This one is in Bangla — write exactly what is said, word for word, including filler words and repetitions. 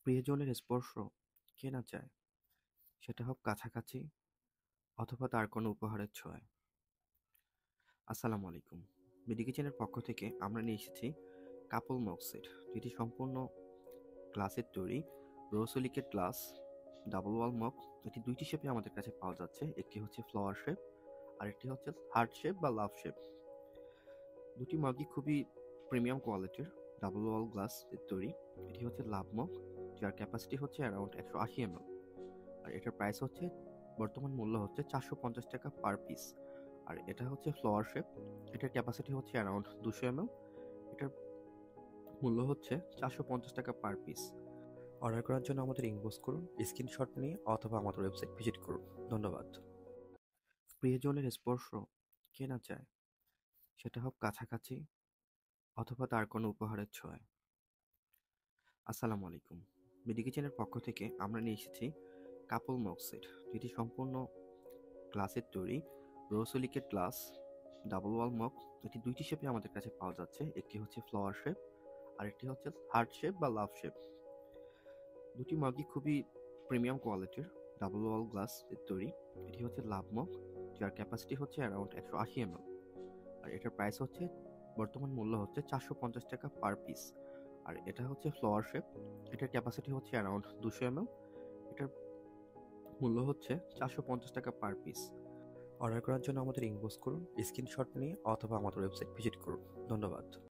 প্রিয়জনের স্পর্শ কে না চায়, সেটা হোক কাছাকাছি অথবা তার কোনো উপহারের ছোঁয়ায়। আসসালামু আলাইকুম। বিডি কিচেনের পক্ষ থেকে আমরা নিয়ে এসেছি কাপল মগ সেট, যেটি সম্পূর্ণ গ্লাসের তৈরি। Borosilicate glass double wall mug. এটি দুইটি শেপে আমাদের কাছে পাওয়া যাচ্ছে। একটি হচ্ছে ফ্লাওয়ার শেপ আর একটি হচ্ছে হার্ট শেপ বা লাভ শেপ। দুটি মগই খুবই প্রিমিয়াম কোয়ালিটির ডাবল ওয়াল গ্লাস এর তৈরি। এটি হচ্ছে লাভ মগ, যার ক্যাপাসিটি হচ্ছে অ্যারাউন্ড একশো আশি এম এল, আর এটার প্রাইস হচ্ছে বর্তমান মূল্য হচ্ছে চারশো পঞ্চাশ টাকা পার পিস। আর এটা হচ্ছে ফ্লাওয়ার শেপ, এটার ক্যাপাসিটি হচ্ছে অ্যারাউন্ড দুশো এম এল, এটার মূল্য হচ্ছে চারশো পঞ্চাশ টাকা পার পিস। অর্ডার করার জন্য আমাদের ইনবক্স করুন স্ক্রিনশট নিয়ে, অথবা আমাদের ওয়েবসাইট ভিজিট করুন। ধন্যবাদ। প্রিয়জনের স্পর্শ কে না চায়, সেটা হোক কাছাকাছি অথবা তার কোনো উপহারের ছোঁয়ায়। আসসালামু আলাইকুম। বিডি কিচেনের পক্ষ থেকে আমরা নিয়ে এসেছি কাপল মগ সেট, যেটি সম্পূর্ণ গ্লাসের তৈরি। Borosilicate glass double wall mug. এটি দুইটি শেপে আমাদের কাছে পাওয়া যাচ্ছে। একটি হচ্ছে ফ্লাওয়ার শেপ আর একটি হচ্ছে হার্ট শেপ বা লাভ শেপ। দুটি মগই খুবই প্রিমিয়াম কোয়ালিটির ডাবল ওয়াল গ্লাস এর তৈরি। এটি হচ্ছে লাভ মগ, যার ক্যাপাসিটি হচ্ছে অ্যারাউন্ড একশো আশি এম এল, আর এটার প্রাইস হচ্ছে বর্তমান মূল্য হচ্ছে চারশো পঞ্চাশ টাকা পার পিস। আর এটা হচ্ছে ফ্লাওয়ার শেপ, এটার ক্যাপাসিটি হচ্ছে অ্যারাউন্ড দুশো এম এল, এটার মূল্য হচ্ছে চারশো পঞ্চাশ টাকা পার পিস। অর্ডার করার জন্য আমাদের ইনবক্স করুন স্ক্রিনশট নিয়ে, অথবা আমাদের ওয়েবসাইট ভিজিট করুন। ধন্যবাদ।